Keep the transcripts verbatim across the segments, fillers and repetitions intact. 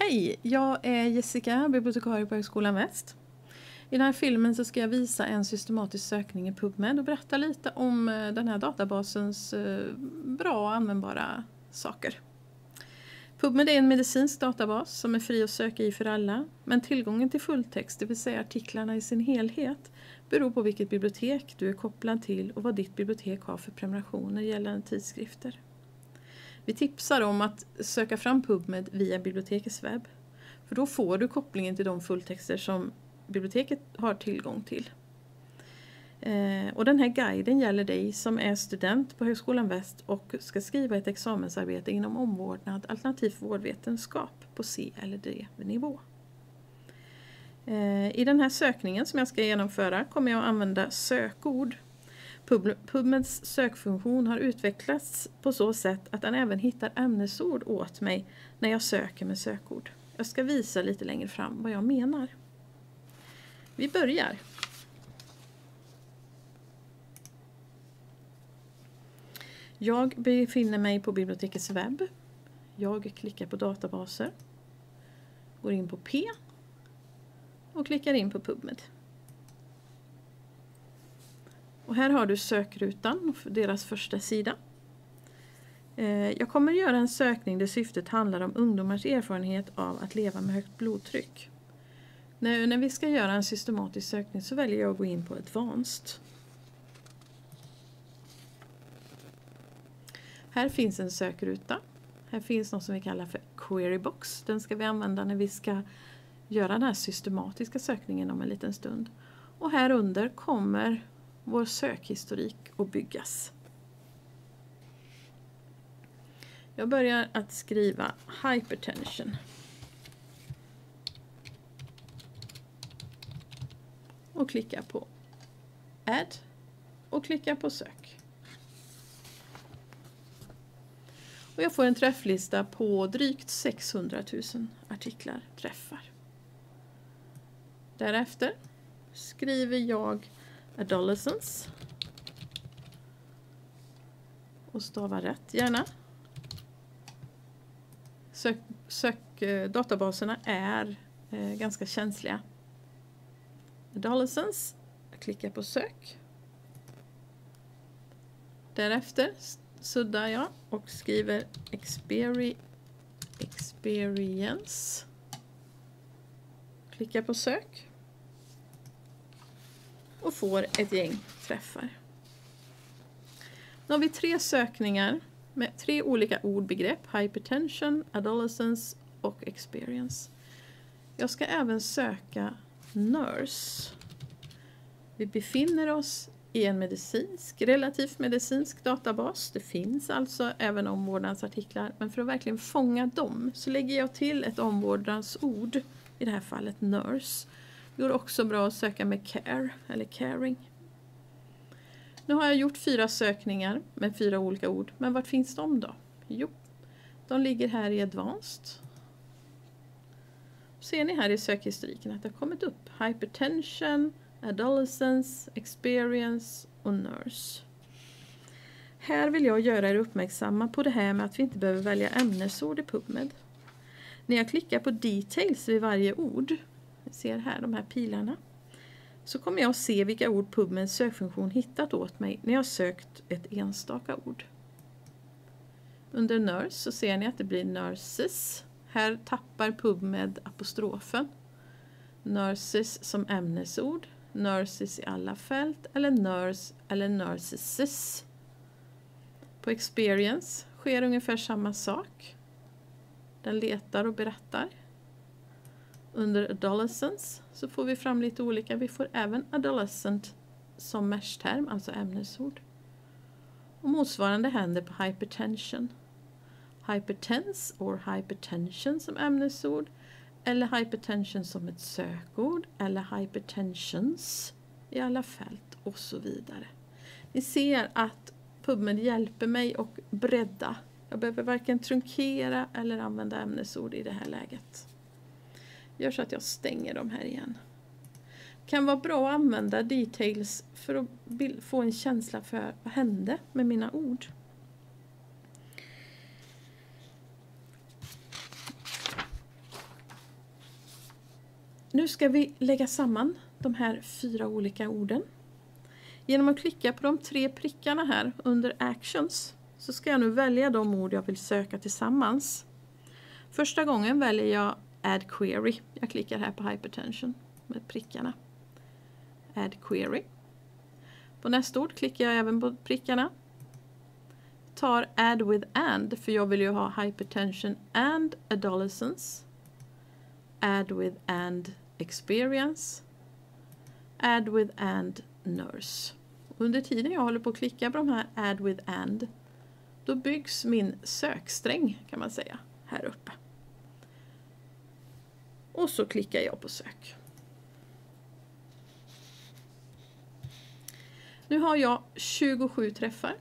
Hej, jag är Jessica, bibliotekarie på Högskolan Väst. I den här filmen så ska jag visa en systematisk sökning i PubMed och berätta lite om den här databasens bra och användbara saker. PubMed är en medicinsk databas som är fri att söka i för alla, men tillgången till fulltext, det vill säga artiklarna i sin helhet, beror på vilket bibliotek du är kopplad till och vad ditt bibliotek har för prenumerationer gällande tidskrifter. Vi tipsar om att söka fram PubMed via bibliotekets webb, för då får du kopplingen till de fulltexter som biblioteket har tillgång till. Eh, och den här guiden gäller dig som är student på Högskolan Väst och ska skriva ett examensarbete inom omvårdnad alternativt vårdvetenskap på C eller D-nivå. Eh, I den här sökningen som jag ska genomföra kommer jag att använda sökord. PubMeds sökfunktion har utvecklats på så sätt att den även hittar ämnesord åt mig när jag söker med sökord. Jag ska visa lite längre fram vad jag menar. Vi börjar. Jag befinner mig på bibliotekets webb. Jag klickar på databaser. Går in på P. Och klickar in på PubMed. Och här har du sökrutan för deras första sida. Jag kommer att göra en sökning där syftet handlar om ungdomars erfarenhet av att leva med högt blodtryck. När, när vi ska göra en systematisk sökning så väljer jag att gå in på Advanced. Här finns en sökruta. Här finns något som vi kallar för Query Box. Den ska vi använda när vi ska göra den här systematiska sökningen om en liten stund. Och här under kommer vår sökhistorik att byggas. Jag börjar att skriva hypertension. Och klicka på Add och klicka på sök. Och jag får en träfflista på drygt sexhundratusen artiklar träffar. Därefter skriver jag adolescence och stavar rätt gärna. Sök, sök, databaserna är eh, ganska känsliga. Adolescence, jag klickar på sök. Därefter suddar jag och skriver experi, experience. Klickar på sök. Och får ett gäng träffar. Nu har vi tre sökningar med tre olika ordbegrepp. Hypertension, adolescence och experience. Jag ska även söka nurse. Vi befinner oss i en medicinsk, relativt medicinsk databas. Det finns alltså även omvårdnadsartiklar. Men för att verkligen fånga dem så lägger jag till ett omvårdnadsord. I det här fallet nurse. Det går också bra att söka med care eller caring. Nu har jag gjort fyra sökningar med fyra olika ord. Men vart finns de då? Jo, de ligger här i advanced. Ser ni här i sökhistoriken att det har kommit upp hypertension, adolescence, experience och nurse. Här vill jag göra er uppmärksamma på det här med att vi inte behöver välja ämnesord i PubMed. När jag klickar på details vid varje ord, jag ser här de här pilarna, så kommer jag att se vilka ord PubMeds sökfunktion hittat åt mig när jag sökt ett enstaka ord. Under nurse så ser ni att det blir nurses. Här tappar PubMed apostrofen. Nurses som ämnesord, nurses i alla fält eller nurse eller nurses. På experience sker ungefär samma sak. Den letar och berättar. Under adolescence så får vi fram lite olika. Vi får även adolescent som mesh-term, alltså ämnesord. Och motsvarande händer på hypertension. Hypertense or hypertension som ämnesord. Eller hypertension som ett sökord. Eller hypertensions i alla fält och så vidare. Ni ser att PubMed hjälper mig att bredda. Jag behöver varken trunkera eller använda ämnesord i det här läget. Gör så att jag stänger dem här igen. Det kan vara bra att använda details för att få en känsla för vad hände med mina ord. Nu ska vi lägga samman de här fyra olika orden. Genom att klicka på de tre prickarna här under Actions så ska jag nu välja de ord jag vill söka tillsammans. Första gången väljer jag Add Query. Jag klickar här på Hypertension med prickarna. Add Query. På nästa ord klickar jag även på prickarna. Tar Add with and, för jag vill ju ha Hypertension and Adolescence. Add with and Experience. Add with and Nurse. Under tiden jag håller på att klicka på de här Add with and, då byggs min söksträng kan man säga här uppe. Och så klickar jag på sök. Nu har jag tjugosju träffar.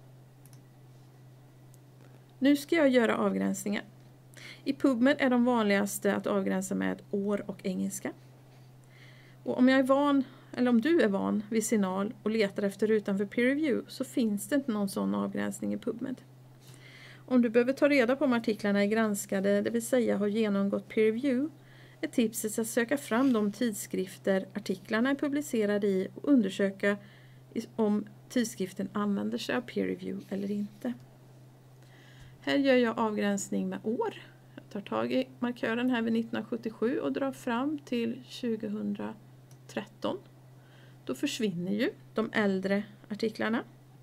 Nu ska jag göra avgränsningar. I PubMed är de vanligaste att avgränsa med år och engelska. Och om jag är van, eller om du är van vid signal och letar efter rutan för peer review, så finns det inte någon sån avgränsning i PubMed. Om du behöver ta reda på om artiklarna är granskade, det vill säga har genomgått peer review, är tipset att söka fram de tidskrifter artiklarna är publicerade i och undersöka om tidskriften använder sig av peer review eller inte. Här gör jag avgränsning med år. Jag tar tag i markören här vid nittonhundrasjuttiosju och drar fram till tjugohundratretton. Då försvinner ju de äldre artiklarna.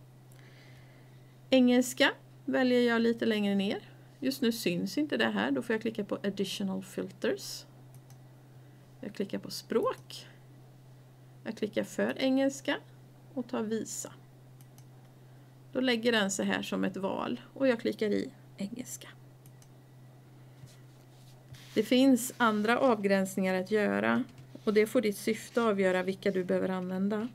Engelska väljer jag lite längre ner. Just nu syns inte det här. Då får jag klicka på Additional Filters. Jag klickar på språk. Jag klickar för engelska och tar visa. Då lägger den sig här som ett val och jag klickar i engelska. Det finns andra avgränsningar att göra och det får ditt syfte avgöra vilka du behöver använda.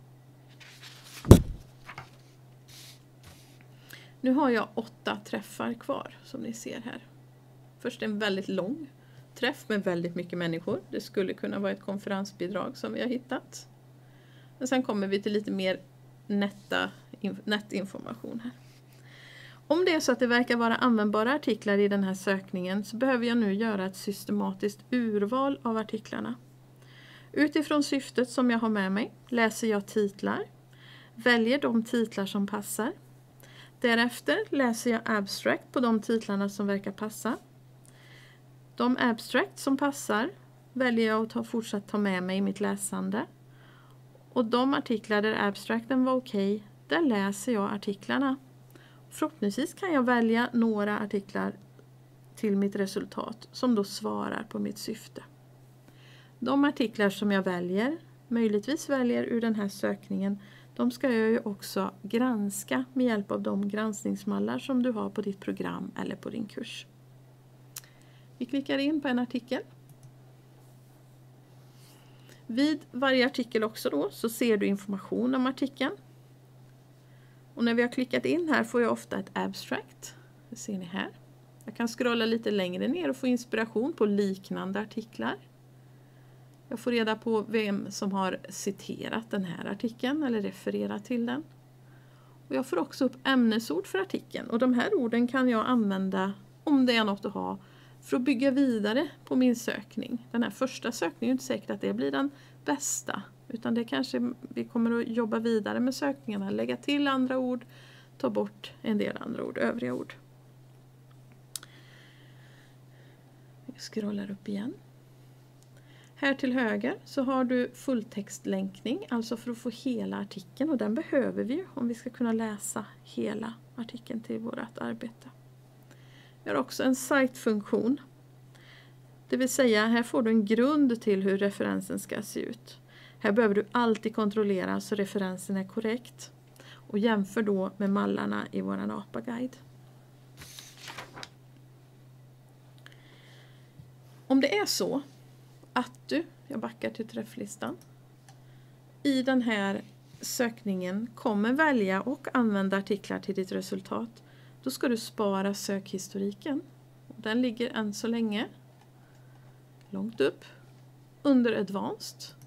Nu har jag åtta träffar kvar som ni ser här. Först en väldigt lång träff med väldigt mycket människor. Det skulle kunna vara ett konferensbidrag som vi har hittat. Och sen kommer vi till lite mer netta, nätinformation här. Om det är så att det verkar vara användbara artiklar i den här sökningen så behöver jag nu göra ett systematiskt urval av artiklarna. Utifrån syftet som jag har med mig läser jag titlar, väljer de titlar som passar. Därefter läser jag abstract på de titlarna som verkar passa. De abstract som passar väljer jag att ta, fortsatt ta med mig i mitt läsande. Och de artiklar där abstracten var okej, där läser jag artiklarna. Förhoppningsvis kan jag välja några artiklar till mitt resultat som då svarar på mitt syfte. De artiklar som jag väljer, möjligtvis väljer ur den här sökningen, de ska jag ju också granska med hjälp av de granskningsmallar som du har på ditt program eller på din kurs. Vi klickar in på en artikel. Vid varje artikel också då så ser du information om artikeln. Och när vi har klickat in här får jag ofta ett abstract. Det ser ni här. Jag kan scrolla lite längre ner och få inspiration på liknande artiklar. Jag får reda på vem som har citerat den här artikeln eller refererat till den. Och jag får också upp ämnesord för artikeln. Och de här orden kan jag använda om det är något att ha för att bygga vidare på min sökning. Den här första sökningen är inte säkert att det blir den bästa. Utan det kanske vi kommer att jobba vidare med sökningarna. Lägga till andra ord. Ta bort en del andra ord. Övriga ord. Vi scrollar upp igen. Här till höger så har du fulltextlänkning. Alltså för att få hela artikeln. Och den behöver vi ju om vi ska kunna läsa hela artikeln till vårt arbete. Vi har också en cite-funktion. Det vill säga här får du en grund till hur referensen ska se ut. Här behöver du alltid kontrollera så referensen är korrekt. Och jämför då med mallarna i våran A P A-guide. Om det är så att du, jag backar till träfflistan, i den här sökningen kommer välja och använda artiklar till ditt resultat, då ska du spara sökhistoriken. Den ligger än så länge långt upp under Advanced.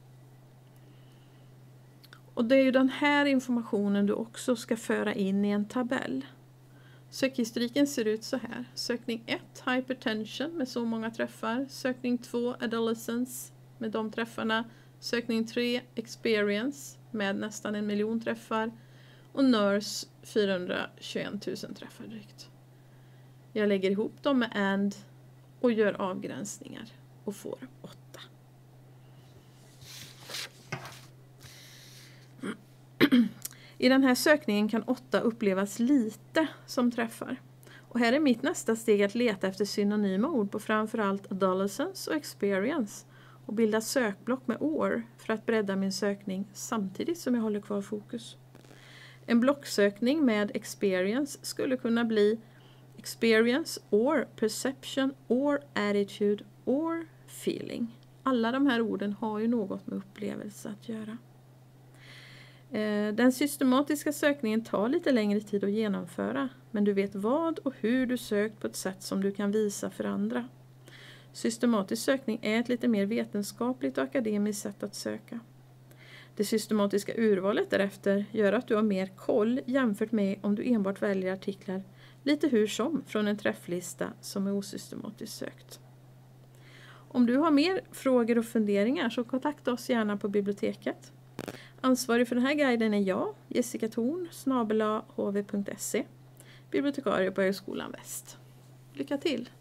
Och det är ju den här informationen du också ska föra in i en tabell. Sökhistoriken ser ut så här. Sökning ett, hypertension med så många träffar. Sökning två, adolescence med de träffarna. Sökning tre, Experience med nästan en miljon träffar. Och Nurse fyrahundratjugoett tusen träffar drygt. Jag lägger ihop dem med and och gör avgränsningar och får åtta. I den här sökningen kan åtta upplevas lite som träffar. Och här är mitt nästa steg att leta efter synonyma ord på framförallt adolescence och experience och bilda sökblock med år för att bredda min sökning samtidigt som jag håller kvar fokus. En blocksökning med experience skulle kunna bli experience or perception or attitude or feeling. Alla de här orden har ju något med upplevelse att göra. Den systematiska sökningen tar lite längre tid att genomföra, men du vet vad och hur du sökt på ett sätt som du kan visa för andra. Systematisk sökning är ett lite mer vetenskapligt och akademiskt sätt att söka. Det systematiska urvalet därefter gör att du har mer koll jämfört med om du enbart väljer artiklar lite hur som från en träfflista som är osystematiskt sökt. Om du har mer frågor och funderingar så kontakta oss gärna på biblioteket. Ansvarig för den här guiden är jag, Jessica Thorn, snabel-a h v punkt se, bibliotekarie på Högskolan Väst. Lycka till!